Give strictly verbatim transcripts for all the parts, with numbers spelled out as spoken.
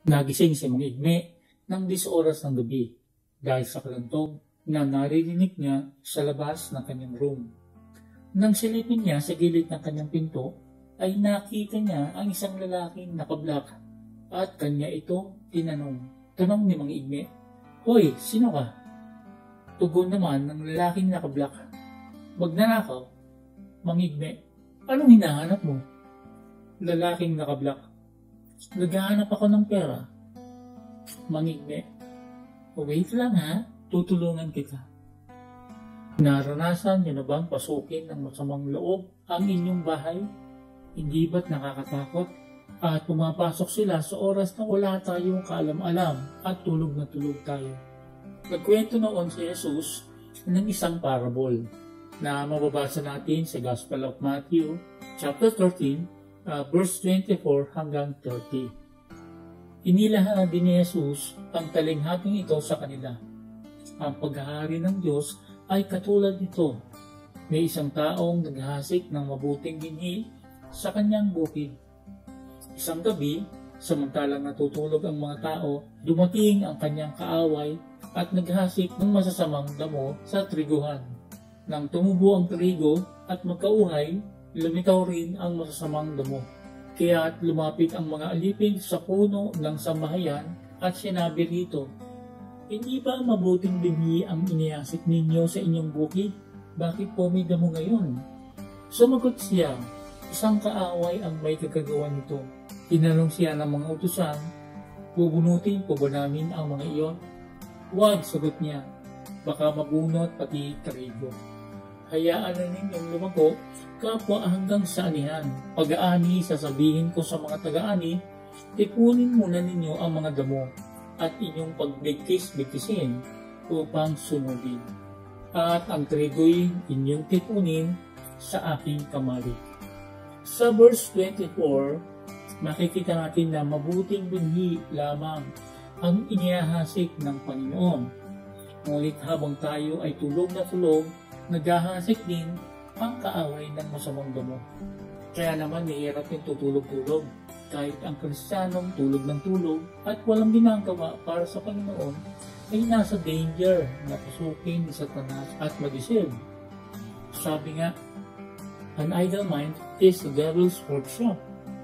Nagising si Mang Igme ng dis oras ng gabi dahil sa kalantog na naririnig niya sa labas ng kanyang room. Nang silipin niya sa gilid ng kanyang pinto, ay nakita niya ang isang lalaking nakablak at kanya ito tinanong. Tanong ni Mang Igme, "Hoy, sino ka?" Tugon naman ng lalaking nakablak, "Magnanakaw." Mang Igme, "Anong hinahanap mo?" Lalaking nakablak, "Naghahanap ako ng pera." Mang Igme, "Wait lang ha, tutulungan kita." Naranasan niyo na bang pasukin ng masamang loob ang inyong bahay? Hindi ba't nakakatakot? At pumapasok sila sa oras na wala tayong kaalam-alam at tulog na tulog tayo. Nagkwento noon si Jesus ng isang parable na mababasa natin sa Gospel of Matthew chapter thirteen, uh, verse twenty-four hanggang thirty. Inilahan din ni Jesus ang talinghating ito sa kanila. Ang paghahari ng Diyos ay katulad nito. May isang taong naghasik ng mabuting binhi sa kanyang bukid. Isang gabi, samantalang natutulog ang mga tao, dumating ang kanyang kaaway at naghasik ng masasamang damo sa triguhan. Nang tumubo ang trigo at magkauhay, lumitaw rin ang masasamang damo. Kaya't lumapit ang mga alipin sa puno ng sambahayan at sinabi rito, "Hindi ba mabuting binhi ang inihasik ninyo sa inyong bukid? Bakit po may damo ngayon?" Sumagot siya, "Isang kaaway ang may kagagawa nito." Tinanong siya ng mga utusan, "Bubunutin po ba namin ang mga iyon?" "Huwag," sagot niya, "baka mabunot pati trigo. Hayaan na ninyong lumago kapwa hanggang sa anihan. Pag-aani, sasabihin ko sa mga taga-ani, ipunin muna ninyo ang mga damo at inyong pagbigkis-bigkisin upang sunugin. At ang trigo'y inyong tipunin sa aking kamali." Sa verse twenty-four, makikita natin na mabuting binhi lamang ang inihahasik ng Panginoon. Ngunit habang tayo ay tulog na tulog, naghahasik din ang kaaway ng masamang damo. Kaya naman mahirap yung tutulog-tulog. Kahit ang Kristiyanong tulog ng tulog at walang ginagawa para sa Panginoon, ay nasa danger na pasukin ni Satanas at mag-isip. Sabi nga, "An idle mind is the devil's workshop."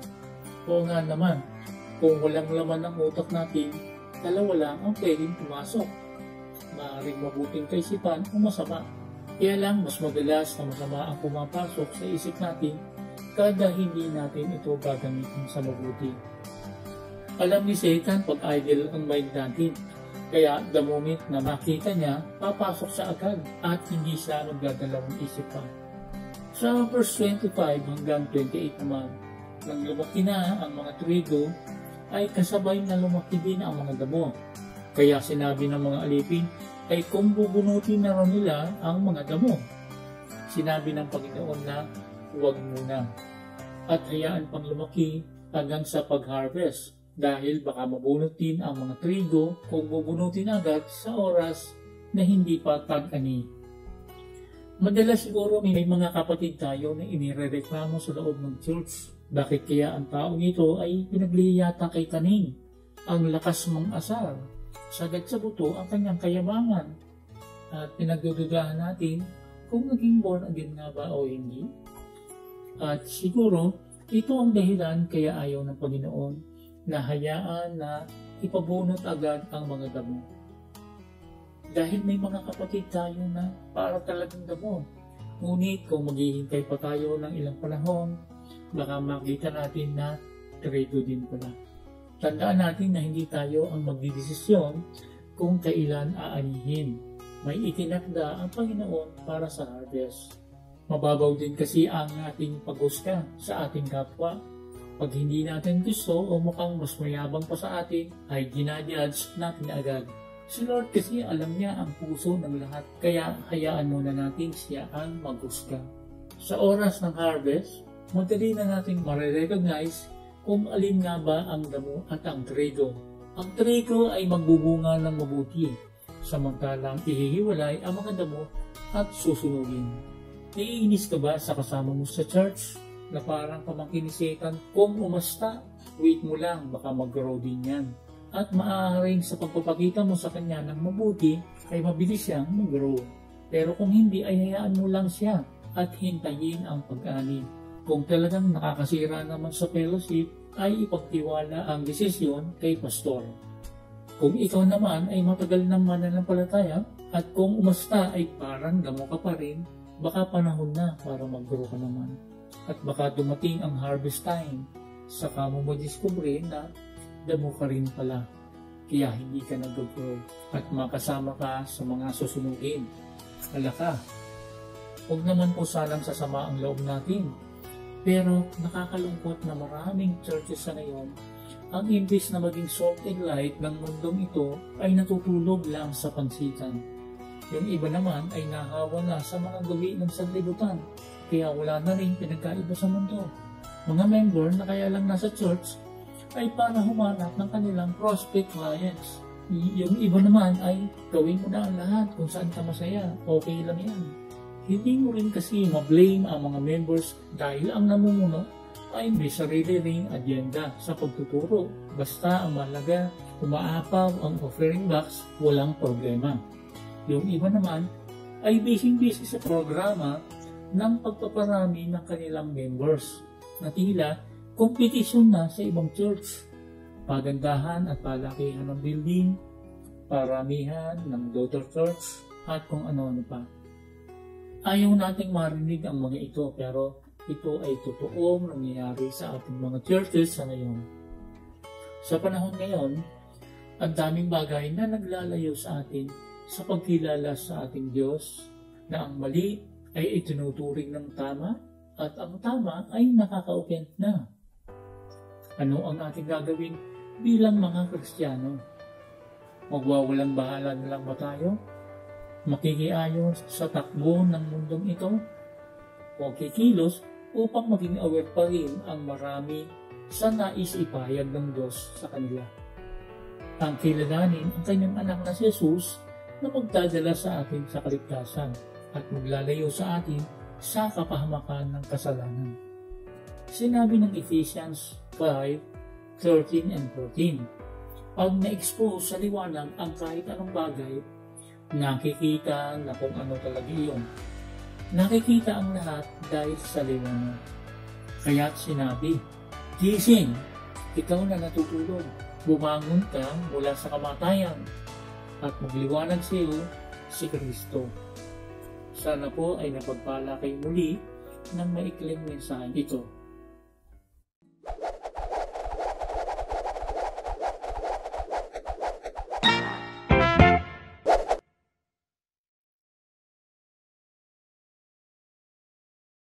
Oo nga naman, kung walang laman ng utak natin, dalawa lang ang pwedeng pumasok. Maaaring mabuting kaisipan o masama. Kaya lang mas madalas na masama ang pumapasok sa isip natin kada hindi natin ito gagamitin sa mabuti. Alam ni Satan pag idle ang mind natin, kaya the moment na makita niya, papasok siya agad at hindi siya magdadalawang isip pa. Sa verse twenty-five hanggang twenty-eight naman, nang lumaki na ang mga trigo, ay kasabay na lumaki din ang mga damo. Kaya sinabi ng mga alipin, ay kung bubunutin na raw nila ang mga damo. Sinabi ng Panginoon na huwag muna at hayaan pang lumaki hanggang sa pag-harvest dahil baka mabunutin ang mga trigo kung bubunutin agad sa oras na hindi pa tag-ani. Madalas siguro may mga kapatid tayo na inirereklamo sa loob ng church. Bakit kaya ang taong ito ay pinagliyata kay kaning? Ang lakas mong asar, sagad sa buto ang kanyang kayabangan. At pinagdududahan natin kung naging born again nga ba o hindi. At siguro, ito ang dahilan kaya ayaw ng Panginoon na hayaan na ipabunot agad ang mga damo. Dahil may mga kapatid tayo na para talagang damo. Ngunit kung maghihintay pa tayo ng ilang panahon, baka makita natin na trigo din pala. Tandaan natin na hindi tayo ang magdidesisyon kung kailan aanihin. May itinakda ang Panginoon para sa harvest. Mababaw din kasi ang ating pag-husga sa ating kapwa. Pag hindi natin gusto o mukhang mas mayabang pa sa atin, ay ginajudge natin agad. Si Lord kasi alam niya ang puso ng lahat, kaya hayaan muna natin siya ang maghusga. Sa oras ng harvest, madali na nating marirecognize kung alin nga ba ang damo at ang trigo. Ang trigo ay magbubunga ng mabuti, samantalang ihihiwalay ang mga damo at susunugin. Naiinis ka ba sa kasama mo sa church na parang pamangkin ni Satan? Kung umasta, wait mo lang, baka mag-grow din yan. at maaaring sa pagpapakita mo sa kanya ng mabuti ay mabilis siyang mag-grow. Pero kung hindi ay hayaan mo lang siya at hintayin ang pag-ani. Kung talagang nakakasira naman sa fellowship ay ipagtiwala ang desisyon kay pastor. Kung ikaw naman ay matagal ng mananampalataya at kung umasta ay parang damo ka pa rin, baka panahon na para mag-grow ka naman. At baka dumating ang harvest time, saka mo madiskubre na damo ka rin pala, kaya hindi ka nag-grow at makasama ka sa mga susunugin. Wala ka. Huwag naman po sanang sasama ang loob natin. Pero nakakalungkot na maraming churches sa ngayon, ang imbis na maging salt and light ng mundong ito ay natutulog lang sa pansitan. Yung iba naman ay nahawa na sa mga gawi ng sanlibutan, kaya wala na rin pinagkaiba sa mundo. Mga member na kaya lang nasa church ay para humanap ng kanilang prospect clients. Yung iba naman ay gawin mo na ang lahat kung saan ka masaya, okay lang yan. Hindi mo rin kasi ma-blame ang mga members dahil ang namumuno ay may sarili ring agenda sa pagtuturo. Basta ang mahalaga, umaapaw ang offering box, walang problema. Yung iba naman ay busy-busy sa programa ng pagpaparami ng kanilang members na tila kompetisyon na sa ibang church. Pagandahan at palakihan ng building, paramihan ng daughter church, at kung ano-ano pa. Ayaw nating marinig ang mga ito, pero ito ay totoong nangyayari sa ating mga churches sa ngayon. Sa panahon ngayon, ang daming bagay na naglalayo sa atin sa pagkilala sa ating Diyos, na ang mali ay itinuturing ng tama at ang tama ay nakaka-offend na. Ano ang ating gagawin bilang mga Kristiyano? Magwawalang bahala na lang ba tayo? Makikiayon sa takbo ng mundong ito? O kikilos upang maging aware pa rin ang marami sa nais ipahayag ng Diyos sa kanila? Ang kilalanin ang kanyang anak na si Jesus na magdadala sa atin sa kaligtasan at maglalayo sa atin sa kapahamakan ng kasalanan. Sinabi ng Ephesians five, thirteen and fourteen, pag na-expose sa liwanag ang kahit anong bagay, nakikita na kung ano talaga iyon. Nakikita ang lahat dahil sa liwanag. Kaya't sinabi, gising, ikaw na natutulog, bumangon ka mula sa kamatayan, at magliwanag sa iyo si Kristo. Sana po ay napagpala kayo muli ng maikling mensahe ito.